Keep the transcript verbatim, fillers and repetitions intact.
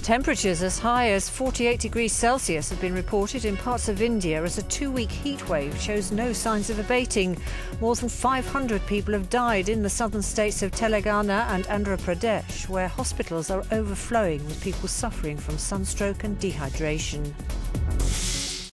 Temperatures as high as forty-eight degrees Celsius have been reported in parts of India as a two-week heatwave shows no signs of abating. More than five hundred people have died in the southern states of Telangana and Andhra Pradesh, where hospitals are overflowing with people suffering from sunstroke and dehydration.